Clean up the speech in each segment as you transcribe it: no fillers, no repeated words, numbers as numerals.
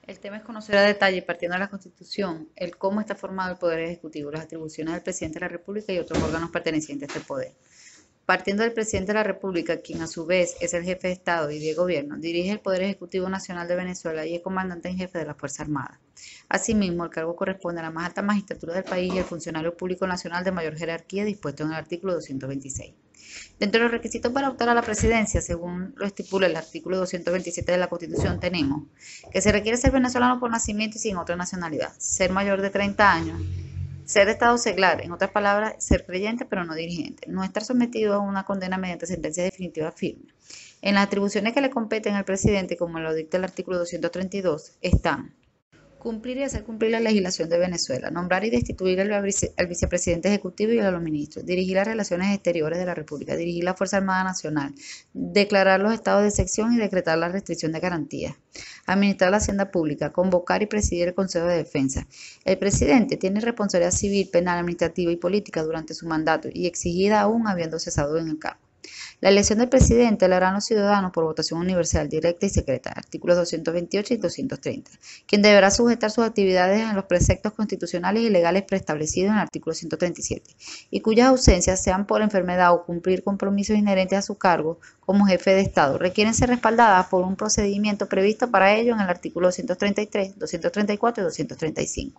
El tema es conocer a detalle, partiendo de la Constitución, el cómo está formado el Poder Ejecutivo, las atribuciones del Presidente de la República y otros órganos pertenecientes a este poder. Partiendo del Presidente de la República, quien a su vez es el jefe de Estado y de Gobierno, dirige el Poder Ejecutivo Nacional de Venezuela y es comandante en jefe de la Fuerza Armada. Asimismo, el cargo corresponde a la más alta magistratura del país y el funcionario público nacional de mayor jerarquía dispuesto en el artículo 226. Dentro de los requisitos para optar a la presidencia, según lo estipula el artículo 227 de la Constitución, tenemos que se requiere ser venezolano por nacimiento y sin otra nacionalidad, ser mayor de 30 años, ser de estado seglar, en otras palabras, ser creyente pero no dirigente, no estar sometido a una condena mediante sentencia definitiva firme. En las atribuciones que le competen al presidente, como lo dicta el artículo 232, están: cumplir y hacer cumplir la legislación de Venezuela, nombrar y destituir al vicepresidente ejecutivo y a los ministros, dirigir las relaciones exteriores de la República, dirigir la Fuerza Armada Nacional, declarar los estados de excepción y decretar la restricción de garantías, administrar la hacienda pública, convocar y presidir el Consejo de Defensa. El presidente tiene responsabilidad civil, penal, administrativa y política durante su mandato y exigida aún habiendo cesado en el cargo. La elección del presidente la harán los ciudadanos por votación universal, directa y secreta, artículos 228 y 230, quien deberá sujetar sus actividades a los preceptos constitucionales y legales preestablecidos en el artículo 137, y cuyas ausencias, sean por enfermedad o cumplir compromisos inherentes a su cargo como jefe de Estado, requieren ser respaldadas por un procedimiento previsto para ello en el artículo 233, 234 y 235.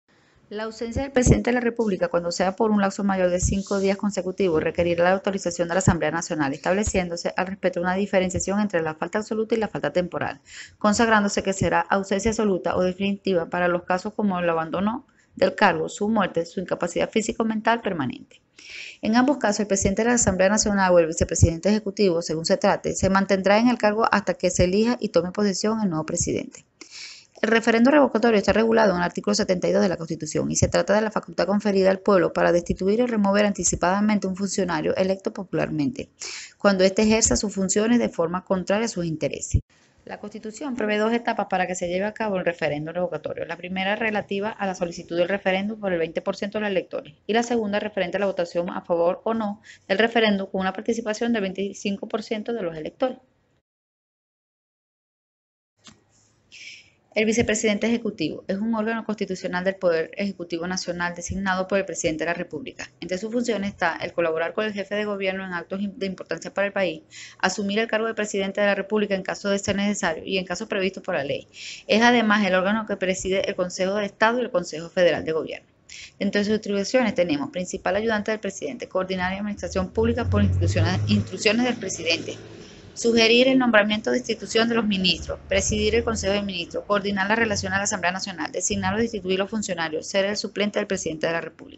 La ausencia del presidente de la República, cuando sea por un lapso mayor de 5 días consecutivos, requerirá la autorización de la Asamblea Nacional, estableciéndose al respecto una diferenciación entre la falta absoluta y la falta temporal, consagrándose que será ausencia absoluta o definitiva para los casos como el abandono del cargo, su muerte, su incapacidad física o mental permanente. En ambos casos, el presidente de la Asamblea Nacional o el vicepresidente ejecutivo, según se trate, se mantendrá en el cargo hasta que se elija y tome posesión el nuevo presidente. El referendo revocatorio está regulado en el artículo 72 de la Constitución y se trata de la facultad conferida al pueblo para destituir y remover anticipadamente un funcionario electo popularmente, cuando éste ejerza sus funciones de forma contraria a sus intereses. La Constitución prevé dos etapas para que se lleve a cabo el referendo revocatorio. La primera relativa a la solicitud del referéndum por el 20% de los electores y la segunda referente a la votación a favor o no del referéndum con una participación del 25% de los electores. El vicepresidente ejecutivo es un órgano constitucional del Poder Ejecutivo Nacional designado por el presidente de la República. Entre sus funciones está el colaborar con el jefe de gobierno en actos de importancia para el país, asumir el cargo de presidente de la República en caso de ser necesario y en casos previstos por la ley. Es además el órgano que preside el Consejo de Estado y el Consejo Federal de Gobierno. Dentro de sus atribuciones tenemos principal ayudante del presidente, coordinar la administración pública por instrucciones del presidente, sugerir el nombramiento de institución de los ministros, presidir el Consejo de Ministros, coordinar la relación a la Asamblea Nacional, designar o destituir los funcionarios, ser el suplente del presidente de la República.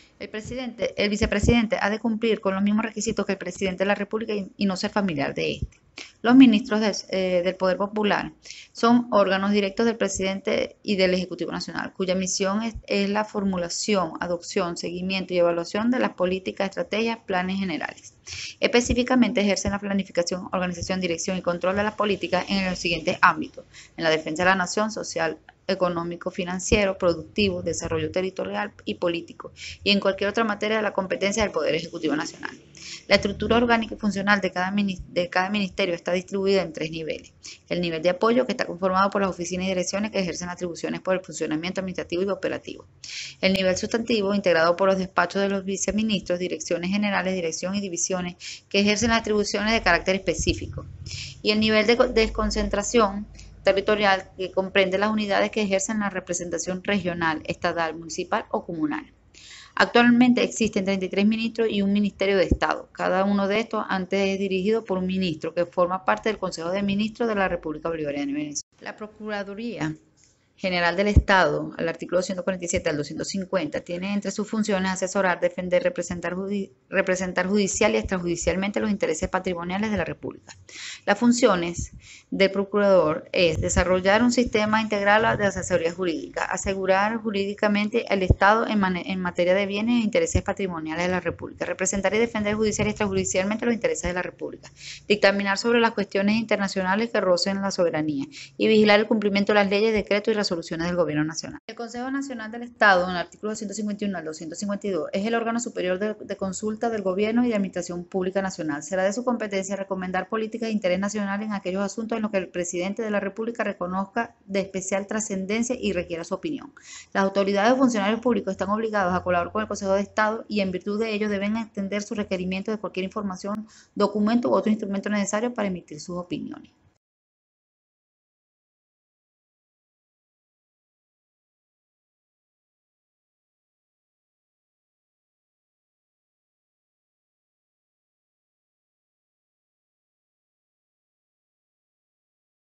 El vicepresidente ha de cumplir con los mismos requisitos que el presidente de la República y no ser familiar de este. Los ministros del Poder Popular son órganos directos del presidente y del Ejecutivo Nacional, cuya misión es la formulación, adopción, seguimiento y evaluación de las políticas, estrategias, planes generales. Específicamente ejercen la planificación, organización, dirección y control de las políticas en los siguientes ámbitos: en la defensa de la nación, social, económico, financiero, productivo, desarrollo territorial y político, y en cualquier otra materia de la competencia del Poder Ejecutivo Nacional. La estructura orgánica y funcional de cada ministerio está distribuida en 3 niveles. El nivel de apoyo, que está conformado por las oficinas y direcciones que ejercen atribuciones por el funcionamiento administrativo y operativo. El nivel sustantivo, integrado por los despachos de los viceministros, direcciones generales, dirección y divisiones, que ejercen atribuciones de carácter específico. Y el nivel de desconcentración territorial, que comprende las unidades que ejercen la representación regional, estatal, municipal o comunal. Actualmente existen 33 ministros y un Ministerio de Estado. Cada uno de estos antes es dirigido por un ministro que forma parte del Consejo de Ministros de la República Bolivariana de Venezuela. La Procuraduría General del Estado, al artículo 247 al 250, tiene entre sus funciones asesorar, defender, representar judicial y extrajudicialmente los intereses patrimoniales de la República. Las funciones del procurador es desarrollar un sistema integral de asesoría jurídica, asegurar jurídicamente el Estado en materia de bienes e intereses patrimoniales de la República, representar y defender judicial y extrajudicialmente los intereses de la República, dictaminar sobre las cuestiones internacionales que rocen la soberanía y vigilar el cumplimiento de las leyes, decretos y resoluciones del Gobierno Nacional. El Consejo Nacional del Estado, en el artículo 251 al 252, es el órgano superior de consulta del Gobierno y de Administración Pública Nacional. Será de su competencia recomendar políticas de interés nacional en aquellos asuntos en los que el presidente de la República reconozca de especial trascendencia y requiera su opinión. Las autoridades o funcionarios públicos están obligados a colaborar con el Consejo de Estado y en virtud de ello deben atender sus requerimientos de cualquier información, documento u otro instrumento necesario para emitir sus opiniones.